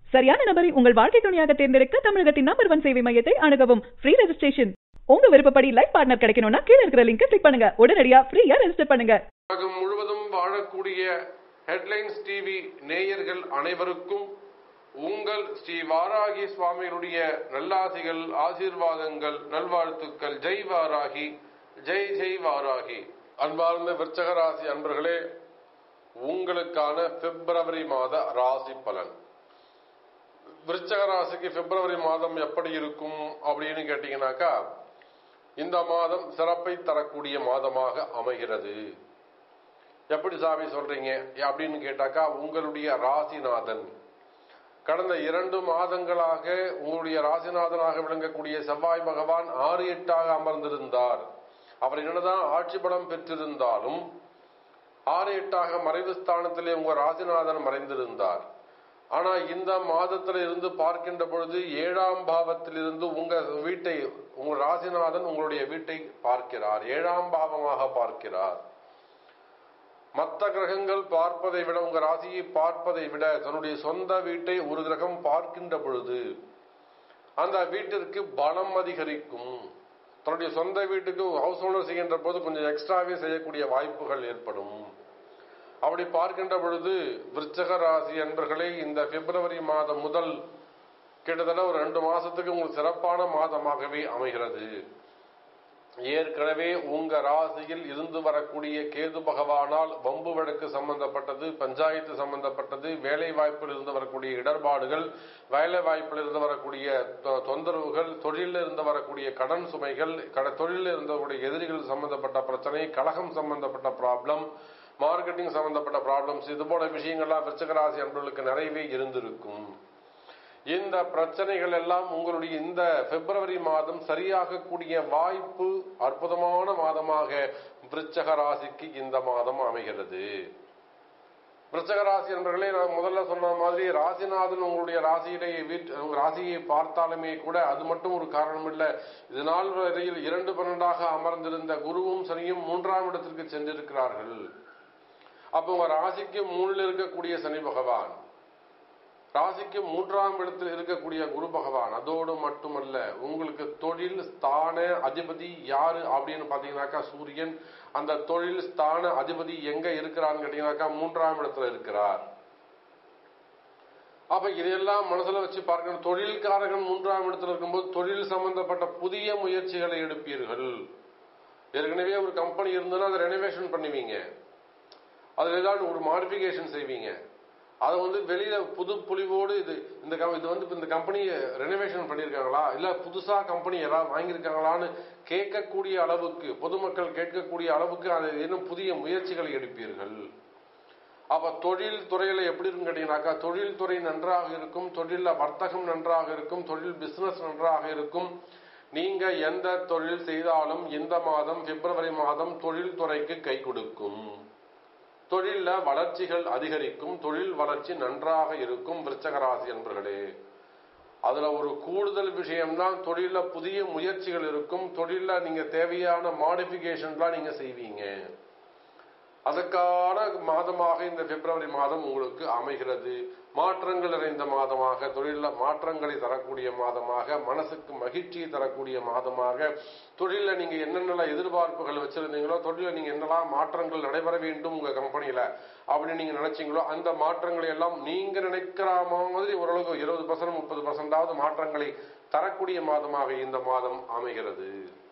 சரியான நபரை உங்கள் வாழ்க்கை துணையாக தேர்ந்தெடுக்க தமிழகத்தின் நம்பர் 1 சேவை மையத்தை அணுகவும். Free registration. உங்க விருப்பப்படி லைஃப் பார்ட்னர் கிடைக்கணும்னா கீழ இருக்கிற லிங்கை கிளிக் பண்ணுங்க. உடனடியா ஃப்ரீயா ரெஜிஸ்டர் பண்ணுங்க. உலகம் முழுவதும் வாழக்கூடிய ஹெட்லைன்ஸ் டிவி நேயர்கள் அனைவருக்கும் உங்கள் ஸ்ரீ வாராகி சுவாமிகளுடைய நல்லாசிகள், ஆசீர்வாதங்கள், நல்வாழ்த்துக்கள். ஜெய் வாராகி, ஜெய் ஜெய் வாராகி. அன்பார்ந்த விருச்சக ராசி அன்பர்களே, உங்களுக்கான பிப்ரவரி மாத ராசி பலன். விருச்சக ராசிக்கு பிப்ரவரி மாதம் எப்படி இருக்கும் அப்படின்னு கேட்டீங்கன்னாக்கா, இந்த மாதம் சிறப்பை தரக்கூடிய மாதமாக அமைகிறது. எப்படி சாமி சொல்றீங்க அப்படின்னு கேட்டாக்கா, உங்களுடைய ராசிநாதன் கடந்த 2 மாதங்களாக உங்களுடைய ராசிநாதனாக விளங்கக்கூடிய செவ்வாய் பகவான் 6-8 அமர்ந்திருந்தார். அவர் என்னதான் ஆட்சி பலம் பெற்றிருந்தாலும் 6-8 மறைவு ஸ்தானத்திலே உங்க ராசிநாதன் மறைந்திருந்தார். ஆனா இந்த மாதத்தில் இருந்து பார்க்கின்ற பொழுது 7ஆம் பாவத்திலிருந்து உங்க வீட்டை, உங்க ராசிநாதன் உங்களுடைய வீட்டை பார்க்கிறார், 7ஆம் பாவமாக பார்க்கிறார். மற்ற கிரகங்கள் பார்ப்பதை விட, உங்க ராசியை பார்ப்பதை விட தன்னுடைய சொந்த வீட்டை ஒரு கிரகம் பார்க்கின்ற பொழுது அந்த வீட்டிற்கு பலம் அதிகரிக்கும். தன்னுடைய சொந்த வீட்டுக்கு ஹவுஸ் ஓனர் செய்கின்ற போது கொஞ்சம் எக்ஸ்ட்ராவே செய்யக்கூடிய வாய்ப்புகள் ஏற்படும். அப்படி பார்க்கின்ற பொழுது விருச்சக ராசி அன்பர்களே, இந்த பிப்ரவரி மாதம் முதல் கிட்டத்தட்ட ஒரு 2 மாசத்துக்கு உங்களுக்கு சிறப்பான மாதமாகவே அமைகிறது. ஏற்கனவே உங்க ராசியில் இருந்து வரக்கூடிய கேது பகவானால் வம்பு வழக்கு சம்பந்தப்பட்டது, பஞ்சாயத்து சம்பந்தப்பட்டது, வேலை வாய்ப்பில் இருந்து வரக்கூடிய இடர்பாடுகள், வேலை வாய்ப்பில் இருந்து வரக்கூடிய தொந்தரவுகள், தொழிலில் இருந்து வரக்கூடிய கடன் சுமைகள், தொழிலில் இருந்து வரக்கூடிய எதிரிகள் சம்பந்தப்பட்ட பிரச்சனை, கலகம் சம்பந்தப்பட்ட ப்ராப்ளம், மார்க்கெட்டிங் சம்பந்தப்பட்ட ப்ராப்ளம்ஸ், இது போல விஷயங்கள்லாம் விருச்சிக ராசி அன்பர்களுக்கு நிறையவே இருந்திருக்கும். இந்த பிரச்சனைகள் எல்லாம் உங்களுடைய இந்த பிப்ரவரி மாதம் சரியாகக்கூடிய வாய்ப்பு, அற்புதமான மாதமாக விருச்சிக ராசிக்கு இந்த மாதம் அமைகிறது. விருச்சிக ராசி என்பவர்களே, நான் முதல்ல சொன்ன மாதிரி ராசிநாதன் உங்களுடைய ராசியை பார்த்தாலுமே கூட அது மட்டும் ஒரு காரணம் இல்லை. இது நாள் வரையில் 2-12 அமர்ந்திருந்த குருவும் சனியும் 3ஆம் இடத்திற்கு சென்றிருக்கிறார்கள். அப்போ உங்க ராசிக்கு 3ல் இருக்கக்கூடிய சனி பகவான், ராசிக்கு 3ஆம் இடத்தில் இருக்கக்கூடிய குரு பகவான், அதோடு மட்டுமல்ல உங்களுக்கு தொழில் ஸ்தான அதிபதி யாரு அப்படின்னு பாத்தீங்கன்னாக்கா சூரியன். அந்த தொழில் ஸ்தான அதிபதி எங்க இருக்கிறான்னு கேட்டீங்கன்னாக்கா 3ஆம் இடத்துல இருக்கிறார். அப்ப இதையெல்லாம் மனசுல வச்சு பார்க்கணும். தொழில்காரகன் 3ஆம் இடத்துல இருக்கும்போது தொழில் சம்பந்தப்பட்ட புதிய முயற்சிகளை எடுப்பீர்கள். ஏற்கனவே ஒரு கம்பெனி இருந்ததுன்னா அதை ரெனோவேஷன் பண்ணுவீங்க, அதுல ஏதாவது ஒரு மாடிஃபிகேஷன் செய்வீங்க. அதை வெளியில புது பொலிவோடு இந்த கம்பெனியை ரெனோவேஷன் பண்ணியிருக்காங்களா, இல்ல புதுசா கம்பெனி யாராவது வாங்கியிருக்காங்களான்னு கேட்கக்கூடிய அளவுக்கு, பொதுமக்கள் கேட்கக்கூடிய அளவுக்கு அதை இன்னும் புதிய முயற்சிகளை எடுப்பீர்கள். அப்ப தொழில் துறையில எப்படி இருக்கும் கேட்டீங்கன்னாக்கா, தொழில் துறை நன்றாக இருக்கும், தொழில வர்த்தகம் நன்றாக இருக்கும், தொழில் பிசினஸ் நன்றாக இருக்கும். நீங்க எந்த தொழில் செய்தாலும் இந்த மாதம் பிப்ரவரி மாதம் தொழில் துறைக்கு கை கொடுக்கும். தொழில வளர்ச்சிகள் அதிகரிக்கும், தொழில் வளர்ச்சி நன்றாக இருக்கும். விருச்சிக ராசி என்பர்களே, அதுல ஒரு கூடுதல் விஷயம்தான் தொழில புதிய முயற்சிகள் இருக்கும். தொழில நீங்க தேவையான மாடிஃபிகேஷன்லாம் நீங்க செய்வீங்க. அதற்கான மாதமாக இந்த பிப்ரவரி மாதம் உங்களுக்கு அமைகிறது. மாற்றங்கள் நிறைந்த மாதமாக, தொழில மாற்றங்களை தரக்கூடிய மாதமாக, மனசுக்கு மகிழ்ச்சியை தரக்கூடிய மாதமாக, தொழில நீங்க என்னென்ன எதிர்பார்ப்புகள் வச்சிருந்தீங்களோ, தொழில நீங்க என்னெல்லாம் மாற்றங்கள் நடைபெற வேண்டும் உங்க கம்பெனியில அப்படின்னு நீங்க நினைச்சீங்களோ, அந்த மாற்றங்களை எல்லாம் நீங்க நினைக்கிற மாதிரி ஓரளவுக்கு 20% 30% மாற்றங்களை தரக்கூடிய மாதமாக இந்த மாதம் அமைகிறது.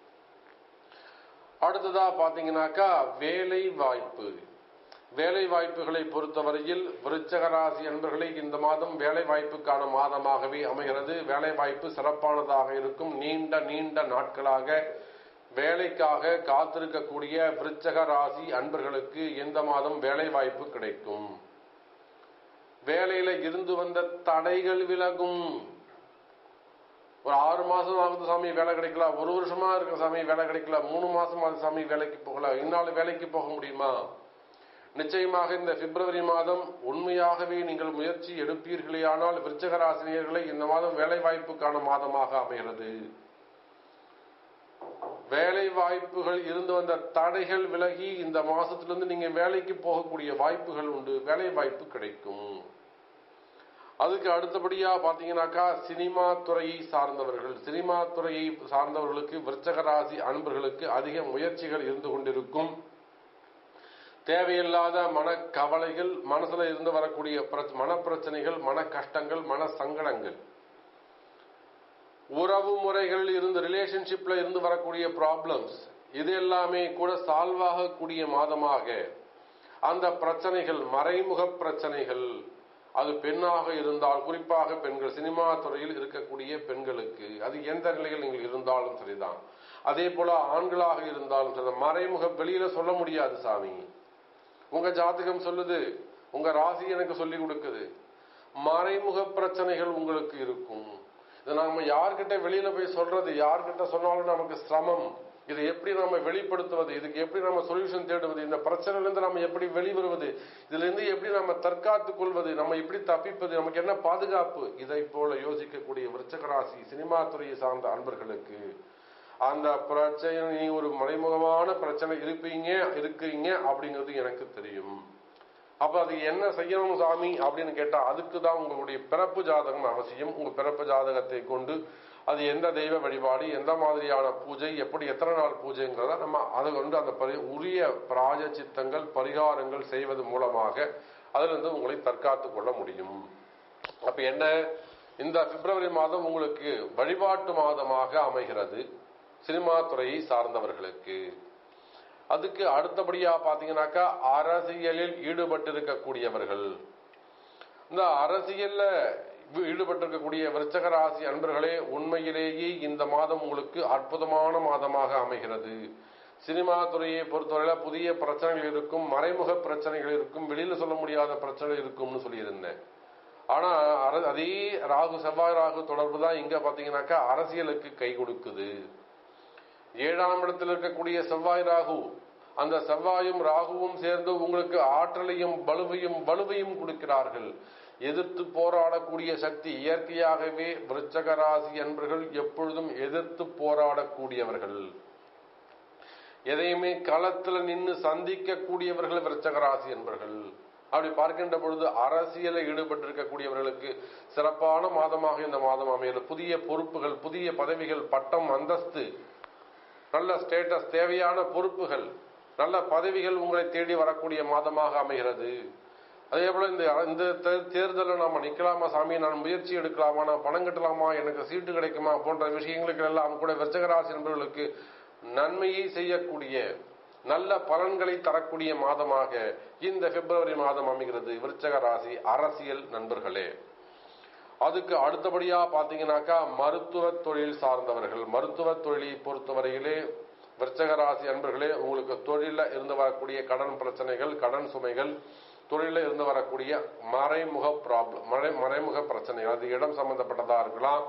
அடுத்ததா பாத்தீங்கன்னாக்கா வேலை வாய்ப்பு. வேலை வாய்ப்புகளை பொறுத்தவரையில் விருச்சிக ராசி என்பவர்களை இந்த மாதம் வேலை வாய்ப்புக்கான மாதமாகவே அமைகிறது. வேலை வாய்ப்பு சிறப்பானதாக இருக்கும். நீண்ட நாட்களாக வேலைக்காக காத்திருக்கக்கூடிய விருச்சிக ராசி அன்பர்களுக்கு இந்த மாதம் வேலை வாய்ப்பு கிடைக்கும். வேலையில இருந்து வந்த தடைகள் விலகும். ஒரு 6 மாசம் ஆகுது சாமி வேலை கிடைக்கல, 1 வருஷமா இருக்க சாமி வேலை கிடைக்கல, 3 மாசம் ஆகுது சாமி வேலைக்கு போகல, இந்நாள் வேலைக்கு போக முடியுமா? நிச்சயமாக இந்த பிப்ரவரி மாதம் உண்மையாகவே நீங்கள் முயற்சி எடுப்பீர்களே ஆனால் விருச்சிக ராசினியர்களை இந்த மாதம் வேலை வாய்ப்புக்கான மாதமாக அமைகிறது. வேலை வாய்ப்புகள் இருந்து வந்த தடைகள் விலகி இந்த மாசத்திலிருந்து நீங்க வேலைக்கு போகக்கூடிய வாய்ப்புகள் உண்டு. வேலை வாய்ப்பு கிடைக்கும். அதுக்கு அடுத்தபடியா பாத்தீங்கன்னாக்கா சினிமா துறையை சார்ந்தவர்களுக்கு விருச்சக ராசி அன்பர்களுக்கு அதிக முயற்சிகள் இருந்து கொண்டிருக்கும். தேவையில்லாத மனக்கவலைகள், மனசுல இருந்து வரக்கூடிய மனப்பிரச்சனைகள், மன கஷ்டங்கள், மன சங்கடங்கள், உறவு முறைகளில் இருந்து ரிலேஷன்ஷிப்ல இருந்து வரக்கூடிய ப்ராப்ளம்ஸ், இது எல்லாமே கூட சால்வ் ஆகக்கூடிய மாதமாக அந்த பிரச்சனைகள், மறைமுக பிரச்சனைகள், அது பெண்ணாக இருந்தால், குறிப்பாக பெண்கள், சினிமா துறையில் இருக்கக்கூடிய பெண்களுக்கு, அது எந்த நிலையில் நீங்கள் இருந்தாலும் சரிதான், அதே போல ஆண்களாக இருந்தாலும் சரி, மறைமுக வெளியில சொல்ல முடியாது சாமி, உங்க ஜாதகம் சொல்லுது, உங்க ராசி எனக்கு சொல்லி கொடுக்குது, மறைமுக பிரச்சனைகள் உங்களுக்கு இருக்கும். இதை நாம யார்கிட்ட வெளியில போய் சொல்றது, யார்கிட்ட சொன்னாலும் நமக்கு சிரமம். இதை எப்படி நம்ம வெளிப்படுத்துவது, இதுக்கு எப்படி நம்ம சொல்யூஷன் தேடுவது, இந்த பிரச்சனையிலிருந்து நம்ம எப்படி வெளிவருவது, இதுல இருந்து எப்படி நம்ம தற்காத்துக் கொள்வது, நம்ம எப்படி தப்பிப்பது, நமக்கு என்ன பாதுகாப்பு, இதை போல யோசிக்கக்கூடிய விருச்சக ராசி சினிமா துறையை சார்ந்த அன்பர்களுக்கு அந்த பிரச்சனை, நீ ஒரு மறைமுகமான பிரச்சனை இருக்கீங்க அப்படிங்கிறது எனக்கு தெரியும். அப்ப அது என்ன செய்யணும் சாமி அப்படின்னு கேட்டா, அதுக்கு தான் உங்களுடைய பிறப்பு ஜாதகம் அவசியம். உங்க பிறப்பு ஜாதகத்தை கொண்டு அது எந்த தெய்வ வழிபாடு, எந்த மாதிரியான பூஜை, எப்படி எத்தனை நாள் பூஜைங்கிறத நம்ம அதை கொண்டு அந்த உரிய பிராயச்சித்தங்கள், பரிகாரங்கள் செய்வது மூலமாக அதிலிருந்து உங்களை தற்காத்துக் கொள்ள முடியும். அப்ப என்ன, இந்த பிப்ரவரி மாதம் உங்களுக்கு வழிபாட்டு மாதமாக அமைகிறது சினிமா துறையை சார்ந்தவர்களுக்கு. அதுக்கு அடுத்தபடியா பாத்தீங்கன்னாக்கா அரசியலில் ஈடுபட்டிருக்கக்கூடியவர்கள், இந்த அரசியல்ல ஈடுபட்டிருக்கக்கூடிய விருச்சக ராசி அன்பர்களே, உண்மையிலேயே இந்த மாதம் உங்களுக்கு அற்புதமான மாதமாக அமைகிறது. சினிமா துறையை பொறுத்தவரையில புதிய பிரச்சனைகள் இருக்கும், மறைமுக பிரச்சனைகள் இருக்கும், வெளியில சொல்ல முடியாத பிரச்சனைகள் இருக்கும்னு சொல்லியிருந்தேன். ஆனா அதே செவ்வாய் ராகு தொடர்பு தான் இங்க பாத்தீங்கன்னாக்கா அரசியலுக்கு கை கொடுக்குது. 7ஆம் இடத்தில் இருக்கக்கூடிய செவ்வாய் ராகு, அந்த செவ்வாயும் ராகுவும் சேர்ந்து உங்களுக்கு ஆற்றலையும் வலுவையும் கொடுக்கிறார்கள். எதிர்த்து போராடக்கூடிய சக்தி, இயற்கையாகவே விருச்சக ராசி அன்பர்கள் எப்பொழுதும் எதிர்த்து போராடக்கூடியவர்கள், எதையுமே களத்துல நின்று சந்திக்க கூடியவர்கள் விருச்சக ராசி அன்பர்கள். அப்படி பார்க்கின்ற பொழுது அரசியலில் ஈடுபட்டிருக்கக்கூடியவர்களுக்கு சிறப்பான மாதமாக இந்த மாதம் அமைகிறது. புதிய பொறுப்புகள், புதிய பதவிகள், பட்டம், அந்தஸ்து, நல்ல ஸ்டேட்டஸ், தேவையான பொறுப்புகள், நல்ல பதவிகள் உங்களை தேடி வரக்கூடிய மாதமாக அமைகிறது. அதே போல இந்த தேர்தலில் நாம நிக்கலாமா சாமி, நான் முயற்சி எடுக்கலாமா, நான் பணம் கட்டலாமா, எனக்கு சீட்டு கிடைக்குமா போன்ற விஷயங்களுக்கு எல்லாம் கூட விருச்சக ராசி நண்பர்களுக்கு நன்மையை செய்யக்கூடிய, நல்ல பலன்களை தரக்கூடிய மாதமாக இந்த பிப்ரவரி மாதம் அமைகிறது விருச்சக ராசி அரசியல் நண்பர்களே. அதுக்கு அடுத்தபடியா பாத்தீங்கன்னாக்கா மருத்துவ தொழில் சார்ந்தவர்கள், மருத்துவ தொழிலை பொறுத்தவரையிலே விருச்சக ராசி அன்பர்களே, உங்களுக்கு தொழில இருந்து வரக்கூடிய கடன் பிரச்சனைகள், கடன் சுமைகள், தொழில இருந்து வரக்கூடிய மறைமுக பிரச்சனைகள், அது இடம் சம்பந்தப்பட்டதா இருக்கலாம்,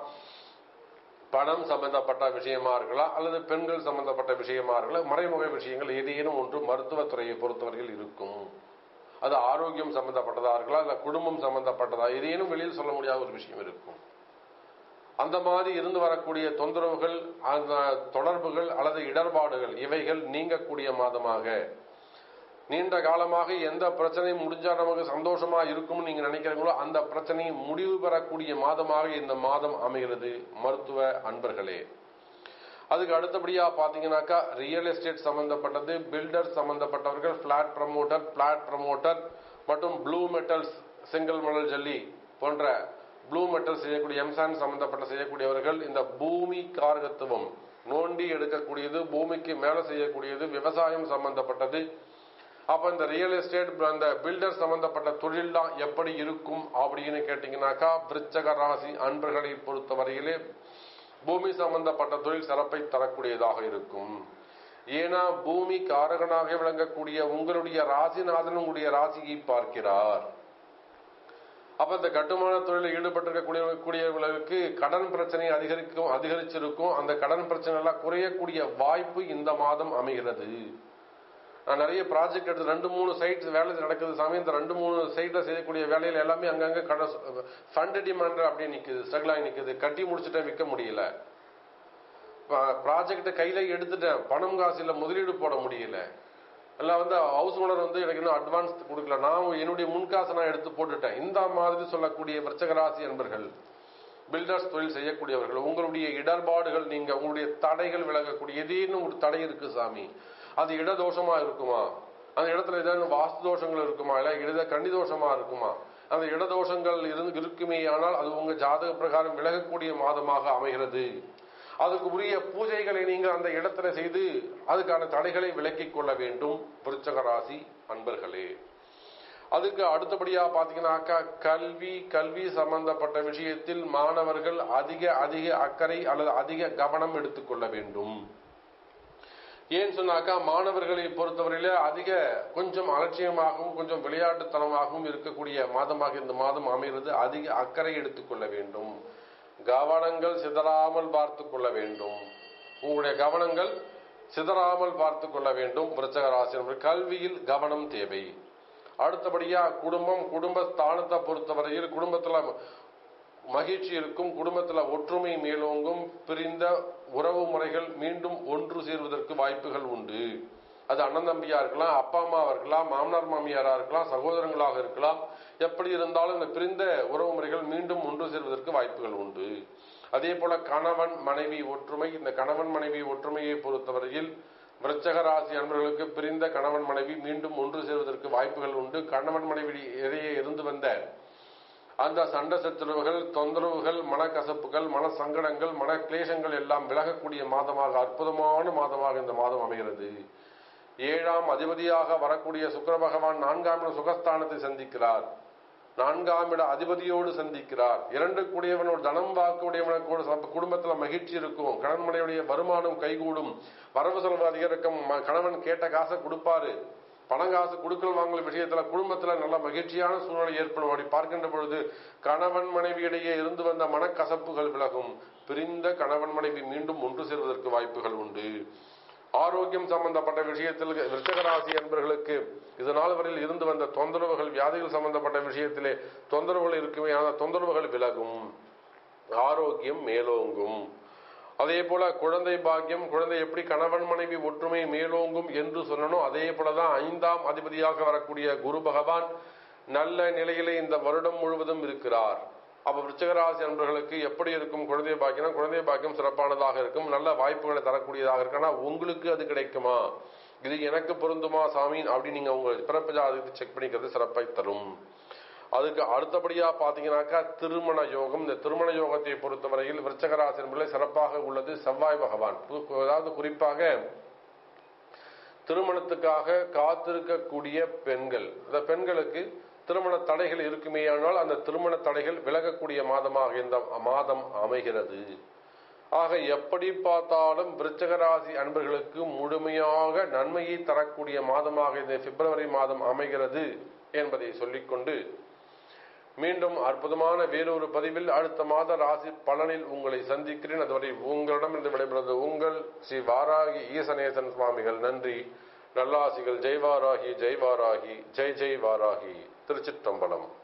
பணம் சம்பந்தப்பட்ட விஷயமா இருக்கலாம், அல்லது பெண்கள் சம்பந்தப்பட்ட விஷயமா இருக்கலாம், மறைமுக விஷயங்கள் ஏதேனும் ஒன்று மருத்துவத்துறையை பொறுத்தவரையில் இருக்கும். அது ஆரோக்கியம் சம்பந்தப்பட்டதா இருக்கலாம், இல்ல குடும்பம் சம்பந்தப்பட்டதா, ஏதேனும் வெளியில் சொல்ல முடியாத ஒரு விஷயம் இருக்கும். அந்த மாதிரி இருந்து வரக்கூடிய தொந்தரவுகள், அந்த தொடர்புகள் அல்லது இடர்பாடுகள், இவைகள் நீங்கக்கூடிய மாதமாக, நீண்ட காலமாக எந்த பிரச்சனையும் முடிஞ்சா நமக்கு சந்தோஷமா இருக்கும்னு நீங்க நினைக்கிறீங்களோ அந்த பிரச்சனையை முடிவு பெறக்கூடிய மாதமாக இந்த மாதம் அமைகிறது மருத்துவ அன்பர்களே. அதுக்கு அடுத்தபடியா பாத்தீங்கன்னாக்கா ரியல் எஸ்டேட் சம்பந்தப்பட்டது, பில்டர் சம்பந்தப்பட்டவர்கள், பிளாட் ப்ரமோட்டர் மற்றும் ப்ளூ மெட்டல்ஸ், செங்கல் மணல் ஜல்லி போன்ற ப்ளூ மெட்டல் செய்யக்கூடிய, எம்சான் சம்பந்தப்பட்ட செய்யக்கூடியவர்கள், இந்த பூமி காரகத்துவம் நோண்டி எடுக்கக்கூடியது, பூமிக்கு மேல செய்யக்கூடியது, விவசாயம் சம்பந்தப்பட்டது. அப்ப இந்த ரியல் எஸ்டேட், அந்த பில்டர் சம்பந்தப்பட்ட தொழில் தான் எப்படி இருக்கும் அப்படின்னு கேட்டீங்கன்னாக்கா விருச்சக ராசி அன்பர்களை பொறுத்தவரையிலே பூமி சம்பந்தப்பட்ட தொழில் சிறப்பை தரக்கூடியதாக இருக்கும். ஏன்னா பூமி காரகனாக விளங்கக்கூடிய உங்களுடைய ராசிநாதன் உங்களுடைய ராசியை பார்க்கிறார். அப்ப இந்த கட்டுமான தொழிலில் ஈடுபட்டிருக்கக்கூடியவர்களுக்கு கடன் பிரச்சனை அதிகரிச்சிருக்கும். அந்த கடன் பிரச்சனை எல்லாம் குறையக்கூடிய வாய்ப்பு இந்த மாதம் அமைகிறது. நான் நிறைய ப்ராஜெக்ட் எடுத்து 2-3 சைட் வேலை நடக்குது சாமி, இந்த 2-3 சைட்ல செய்யக்கூடிய வேலையில எல்லாமே அங்கங்க ஃபண்ட் டிமாண்ட் அப்படியே நிக்குது, ஸ்ட்ரகிள் ஆகி நிக்குது. கட்டி முடிச்சுட்டேன், விற்க முடியல. ப்ராஜெக்ட் கையில எடுத்துட்டேன், பணம் காசு இல்ல, முதலீடு போட முடியல. இல்லை ஹவுஸ் ஓனர் எனக்கு இன்னும் அட்வான்ஸ் கொடுக்கல, நான் என்னுடைய முன்காசை நான் எடுத்து போட்டுட்டேன். இந்த மாதிரி சொல்லக்கூடிய விருச்சிக ராசி அன்பர்கள், பில்டர்ஸ் தொழில் செய்யக்கூடியவர்கள், உங்களுடைய இடர்பாடுகள் நீங்க உங்களுடைய தடைகள் விலகக்கூடிய ஏதேனும் ஒரு தடை இருக்கு சாமி, அது இடதோஷமா இருக்குமா, அந்த இடத்துல ஏதாவது வாஸ்து தோஷங்கள் இருக்குமா, இல்லை கன்னி தோஷமா இருக்குமா, அந்த இடதோஷங்கள் இருக்குமே ஆனால் அது உங்க ஜாதக பிரகாரம் விலகக்கூடிய மாதமாக அமைகிறது. அதுக்கு உரிய பூஜைகளை நீங்கள் அந்த இடத்துல செய்து அதுக்கான தடைகளை விலக்கிக் கொள்ள வேண்டும் விருச்சிக ராசி அன்பர்களே. அதுக்கு அடுத்தபடியா பாத்தீங்கன்னாக்கா கல்வி சம்பந்தப்பட்ட விஷயத்தில் மாணவர்கள் அதிக அக்கறை அல்லது அதிக கவனம் எடுத்துக்கொள்ள வேண்டும். ஏன்னு சொன்னாக்கா மாணவர்களை பொறுத்தவரையில கொஞ்சம் அலட்சியமாகவும் கொஞ்சம் விளையாட்டுத்தனமாகவும் இருக்கக்கூடிய மாதமாக இந்த மாதம் அமைகிறது. அதிக அக்கறை எடுத்துக்கொள்ள வேண்டும். கவனங்கள் சிதறாமல் பார்த்து கொள்ள வேண்டும். உங்களுடைய கவனங்கள் சிதறாமல் பார்த்து கொள்ள வேண்டும் விருச்சிக ராசி. கல்வியில் கவனம் தேவை. அடுத்தபடியா குடும்பஸ்தானத்தை பொறுத்தவரையில் குடும்பத்துல மகிழ்ச்சி இருக்கும், குடும்பத்துல ஒற்றுமை மேலோங்கும், பிரிந்த உறவு முறைகள் மீண்டும் ஒன்று சேர்வதற்கு வாய்ப்புகள் உண்டு. அது அண்ணன் தம்பியா இருக்கலாம், அப்பா அம்மாவா இருக்கலாம், மாமனார் மாமியாரா இருக்கலாம், சகோதரங்களாக இருக்கலாம். எப்படி இருந்தாலும் இந்த பிரிந்த உறவு முறைகள் மீண்டும் ஒன்று சேர்வதற்கு வாய்ப்புகள் உண்டு. அதே போல கணவன் மனைவி ஒற்றுமை, இந்த கணவன் மனைவி ஒற்றுமையை பொறுத்தவரையில் விருச்சிக ராசி அன்பர்களுக்கு பிரிந்த கணவன் மனைவி மீண்டும் ஒன்று சேர்வதற்கு வாய்ப்புகள் உண்டு. கணவன் மனைவி இடையே இருந்து வந்த அந்த சண்டை சச்சரவுகள், தொந்தரவுகள், மனக்கசப்புகள், மன சங்கடங்கள், மன கிளேசங்கள் எல்லாம் விலகக்கூடிய மாதமாக, அற்புதமான மாதமாக இந்த மாதம் அமைகிறது. 7ஆம் அதிபதியாக வரக்கூடிய சுக்கிர பகவான் 4ஆம் இட சுகஸ்தானத்தை சந்திக்கிறார். 4ஆம் இட அதிபதியோடு சந்திக்கிறார். 2 கூடியவனோட தனம் வாக்குடையவனோட குடும்பத்துல மகிழ்ச்சி இருக்கும். கணவன் மனைவியுடைய வருமானம் கைகூடும், வரவு செலவு அதிகரிக்கும். கணவன் கேட்ட காசை கொடுப்பாரு. பணங்காசு கொடுக்கல் வாங்கல் விஷயத்துல குடும்பத்துல நல்ல மகிழ்ச்சியான சூழ்நிலை ஏற்படும். அப்படி பார்க்கின்ற பொழுது கணவன் மனைவியிடையே இருந்து வந்த மனக்கசப்புகள் விலகும். பிரிந்த கணவன் மனைவி மீண்டும் ஒன்று சேர்வதற்கு வாய்ப்புகள் உண்டு. ஆரோக்கியம் சம்பந்தப்பட்ட விஷயத்தில் விருச்சிக ராசி என்பவர்களுக்கு இதனால் வரையில் இருந்து வந்த தொந்தரவுகள், வியாதிகள் சம்பந்தப்பட்ட விஷயத்திலே தொந்தரவுகள் இருக்குமே, அந்த தொந்தரவுகள் விலகும், ஆரோக்கியம் மேலோங்கும். அதே போல குழந்தை பாக்கியம், குழந்தை எப்படி கணவன் மனைவி ஒற்றுமை மேலோங்கும் என்று சொல்லணும், அதே போலதான் 5ஆம் அதிபதியாக வரக்கூடிய குரு பகவான் நல்ல நிலையிலே இந்த வருடம் முழுவதும் இருக்கிறார். அப்ப விருச்சிக ராசி அன்பர்களுக்கு எப்படி இருக்கும் குழந்தை பாக்கியம்? குழந்தை பாக்கியம் சிறப்பானதாக இருக்கும், நல்ல வாய்ப்புகளை தரக்கூடியதாக இருக்கு. ஆனா உங்களுக்கு அது கிடைக்குமா, இது எனக்கு பொருந்துமா சாமி அப்படின்னு நீங்க உங்க பிறப்பு ஜாதகத்தை செக் பண்ணிக்கிறது சிறப்பை தரும். அதுக்கு அடுத்தபடியா பாத்தீங்கன்னாக்கா திருமண யோகம். இந்த திருமண யோகத்தை பொறுத்தவரையில் விருச்சிக ராசி என்பதிலே சிறப்பாக உள்ளது செவ்வாய் பகவான். அதாவது குறிப்பாக திருமணத்துக்காக காத்திருக்கக்கூடிய பெண்கள், அந்த பெண்களுக்கு திருமண தடைகள் இருக்குமேயானால் அந்த திருமண தடைகள் விலகக்கூடிய மாதமாக இந்த மாதம் அமைகிறது. ஆக எப்படி பார்த்தாலும் விருச்சிக ராசி அன்பர்களுக்கு முழுமையாக நன்மையை தரக்கூடிய மாதமாக இந்த பிப்ரவரி மாதம் அமைகிறது என்பதை சொல்லிக்கொண்டு மீண்டும் அற்புதமான வேறொரு பதிவில் அடுத்த மாத ராசி பலனில் உங்களை சந்திக்கிறேன். அதுவரை உங்களிடம் இருந்து விடைபெறுவது உங்கள் ஸ்ரீ வாராகி ஈசநேசன் சுவாமிகள். நன்றி. நல்லாசிகள். ஜெய் வாராகி, ஜெய் வாராகி, ஜெய் ஜெய் வாராகி. திருச்சிற்றம்பலம்.